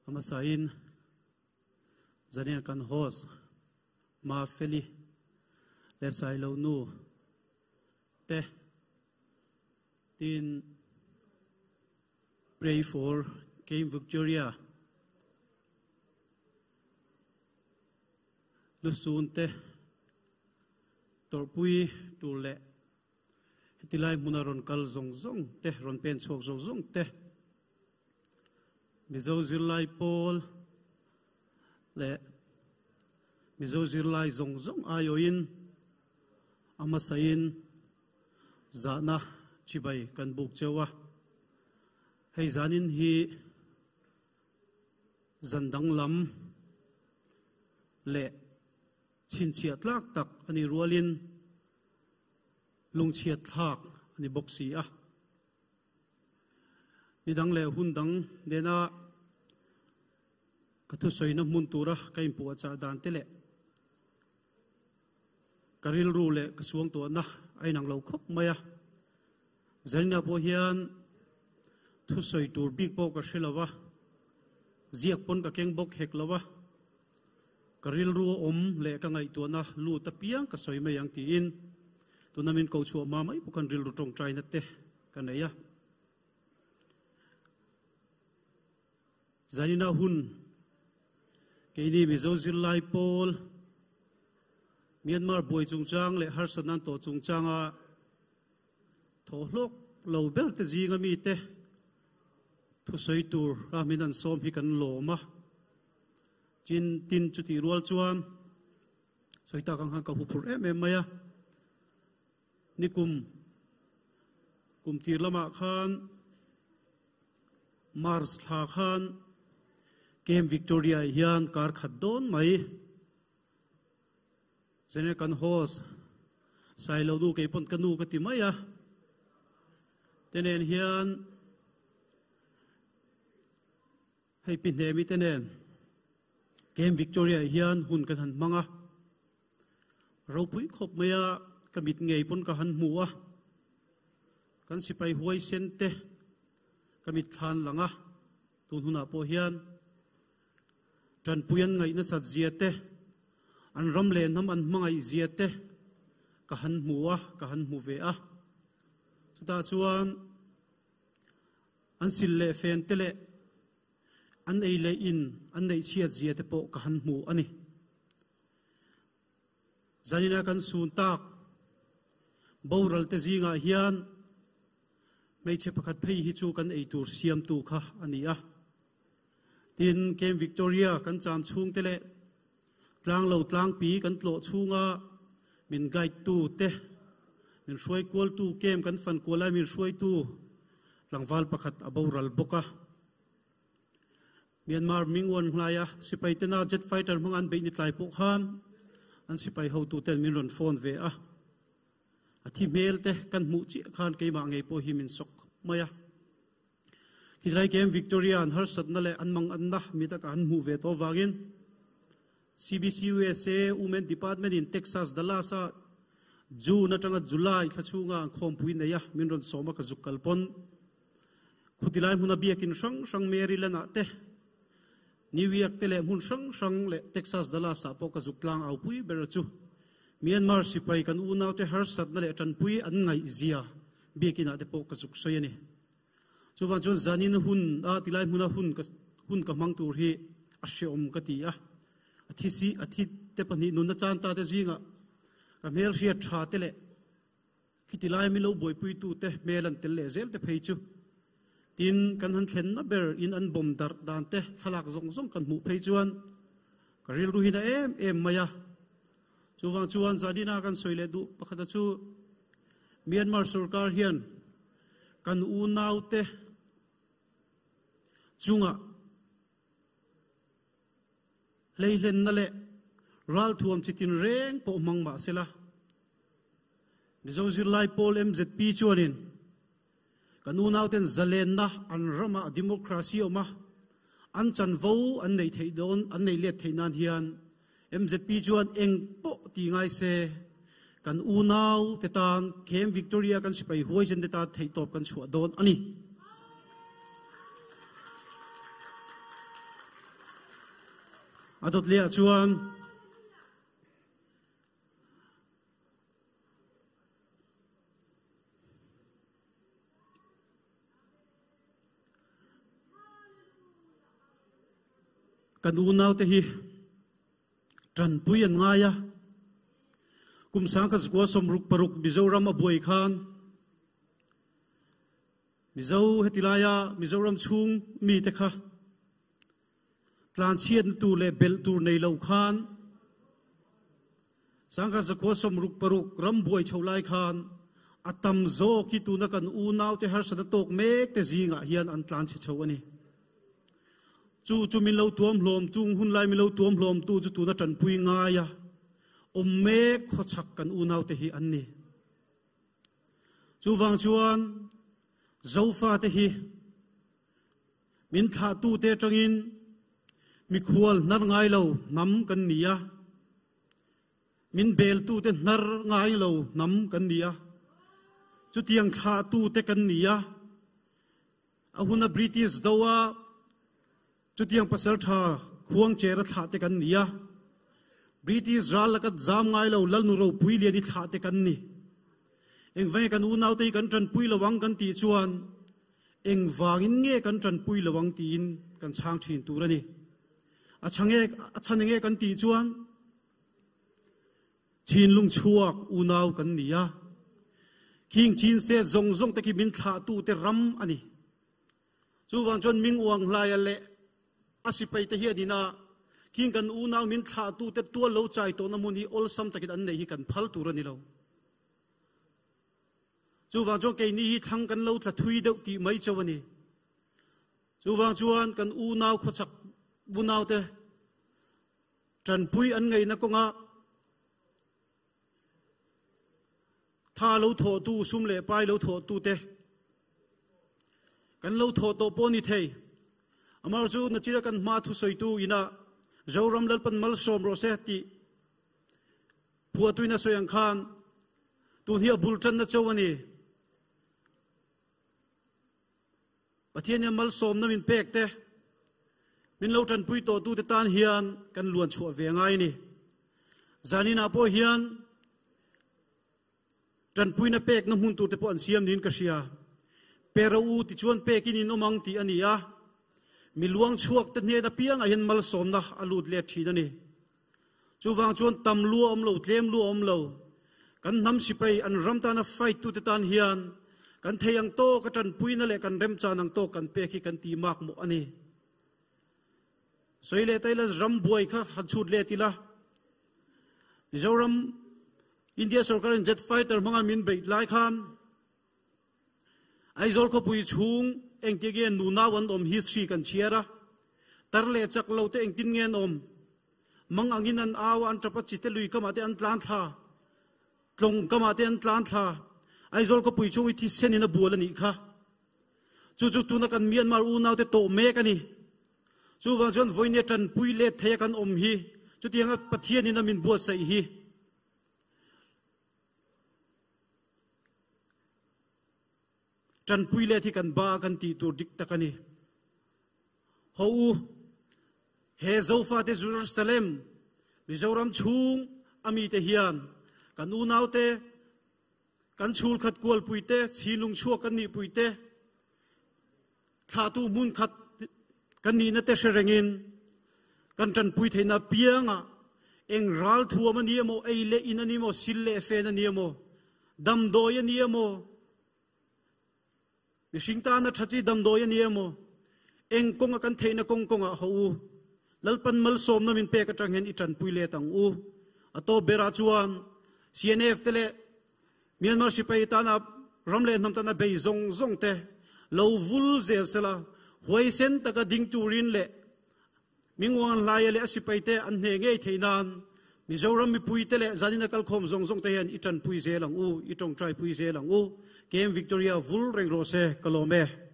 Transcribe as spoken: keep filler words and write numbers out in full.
amasain zanen kan hos ma feli le sai lo nu te tin pray for Came Victoria lusun te torpui tu le tilai munaron kal zong zong te ron pen chok zong zong te mizo zilai pol le mizo zilai zong zong ayoin amasain zana chibai kan buk chewa hei zanin hi zandang lam le chin chiat lak tak ani rualin lung chiat thak ani boxi a nidang le hundang dena kathu soina muntura kaim pu acha dan tele karil ru le kasuang to na ainang lo khop maya zalna po hian thu soi tur big po ka shelawa ziak pon ka keng bok hek lawa karil ru om le ka ngai to na lu ta piang ka soi mayang ti in tunamin ko chu ma mai bukan ril ru tong trai na te kanaya zanina hun keini mizo zilai pol Myanmar boy chungchang le harsanan to chungchanga thohlok lo ber te jinga mi te thu soi tur raminan som hi kan lo ma chin tin chuti rual chuan soita kang han ka hupur em em maya nikum kum tir lama khan mars tha khan Came Victoria hian kar khat don mai zene kan hos sai lo du ke pon kanu ka ti maya tenen hian hei pin he mi tenen Came Victoria hian hun kan han manga ro pui khop maya kamit ngei pon ka han muwa kan sipai huai sente kamit than langa tun huna po hian tran puyan ngai na sat ziate an ramle nam an mangai ziate ka han muwa ka han mu ve a chuta chuan an sil le fen tele an ei le in an nei chiat ziate po ka han mu ani zanina kan sun tak boral te zinga hian mei che pakhat phei hi chu kan ei tur siam tu kha ania tin Came Victoria kan cham chung tele tlang lo tlang pi kan tlo chunga min guide tu te min shuai kol tu kem kan fan kola min shuai tu tlangwal pakhat aboral boka Myanmar mingwon hlaya sipai tena jet fighter mangan be ni tlai pok han an sipai ho tu ten min ron phone ve a athi mail te kan mu chi khan ke ma ngei po hi min sok maya Hidrai Came Victoria an har sat na le an mang an na mi ta kan mu ve to wagin C B C U S A Women Department in Texas Dalasa June na tanga July thachunga khom pui na ya min ron soma ka zukal pon khutilai huna biakin sang sang Maryland ate New York tele mun sang sang le Texas Dalasa po ka zuklang au pui berachu Myanmar sipai kan unaw te har sat na le tan pui an ngai zia biakin ate po ka zuk soyani chuwan chon zanin hun a tilai huna hun ka hun ka mang tur hi ashe om ka ti a athi si athi te pani nun na chan ta te zinga ka mel ria tha tele khitilai mi lo boi pui tu te melan tel le zel te phei chu tin kan han thlen na ber in an bom dar dan te thalak zong zong kan mu phei chuan ka ril ru hina em em maya chuwan chuan zadina kan soile du pakhata chu Myanmar sarkar hian kan u nau te chunga leilen na le ral thuam chitin reng po mangma sela mizo zirlai pol M Z P chuanin kan u nau ten zalen na an rama democracy oma an chan vo an nei thei don an nei let theinan hian M Z P chuan eng po ti ngai se kan u nau te tan Came Victoria kan sipai huai sen te ta thei top kan chua don ani adot le chuan kan unaw te hi tran puyan ngaya kum sang ka zgwa somruk paruk Mizoram abuai khan Mizo hetilaya Mizoram chung mi te kha tlan chian tu le bel tur nei lo khan sang ka zgwa somruk paruk ram buai cholai khan atam zo ki tu na kan unaw te har sa tok mek te zinga hian an tlan che chho ani chu chu min lo tuam hlom chung hun lai min lo tuam hlom tu chu tu na tran pui nga ya om me kho chak kan u nau te hi an ni chu wang chuan zofa te hi min tha tu te tangin mi khual nar ngai lo nam kan nia min bel tu te nar ngai lo nam kan nia chu tiang tha tu te kan nia ahuna British dawa chu tiang pasal tha khuang chera tha te kan nia British ral la ka zam ngai lo lal nu ro pui le ni tha te kan ni eng ve kan u nau te kan tran pui lawang kan ti chuan eng wangin nge kan tran pui lawang ti in kan chang thin tu ra ni a change a chanenge kan ti chuan chin lung chuak u nau kan nia king chin ste zong zong te ki min tha tu te ram ani chu wang chon ming uang hlai le asipai te hi adina king kan u naw min tha tu te tu lo chai to na mun hi ol sam takit an nei hi kan phal tur ani lo chu wang jo ke ni hi thang kan lo thla thui deuh ti mai chawani chu wang chuan kan u naw kho chak bu naw te tran pui an ngei na ko nga tha lo tho tu sum le pai lo tho tu te kan lo tho to po ni thei amar chu na chira kan ma thu soi tu ina zoram lal pan mal som ro se ti phua tuina soyang khan tu hi abul tan na chawani pathian mal som na min pek te min lo tan pui to tu te tan hian kan luan chhu ve ngai ni zanina po hian tan pui na pek na mun tu te po an siam nin ka sia pero u ti chuan pekin in omang ti ania mi luang chuak te ne da piang a hin mal som na alut le thi na ni chu wang chuan tam lu om lo tlem lu om lo kan nam sipai an ram ta na fight tu te tan hian kan theyang to ka tan pui na le kan rem cha nang to kan pe khi kan ti mak mo ani soile taila ram buai kha hachut le tila Mizoram India sarkar jet fighter manga min bei lai khan aizol ko pui chung eng te gen nu na wan om history kan chiara tarle chak lo te eng tin ngen om mang angin an awa an trapa chite lui kama te an tlan tha tlong kama te an tlan tha aizol ko pui chung thi sen in a bul ani kha chu chu tu na kan Myanmar u naw te to me kani chu wa jon voine tan pui le the kan om hi chu tianga pathian in a min bo sai hi tan pui le thi kan ba kan ti tur dik takani ho he zofa te Jerusalem Mizoram chung ami te hian kan u naw te kan chul khat kual pui te chilung chuak kan ni pui te tha tu mun khat kan ni na te serengin kan tan pui theina pianga eng ral thuam ani mo ei le in ani mo sil le fe na ni mo dam do ya ni mo Singta na thachi dam do ya ni mo eng konga kan theina kong konga ho lalpan mal som na min pe ka tang hen itan pui le tang u ato bera chuan C N F tele Myanmar sipai ta na ramle nam ta na be zong zong te lo vul zel sela hoi sen ta ka ding turin le mingwan lai le asipai te an ne nge theinan Mizoram mi pui te le zanina kal khom zong zong te hen itan pui zelang u itong trai pui zelang u Game Victoria vul reng rose kalome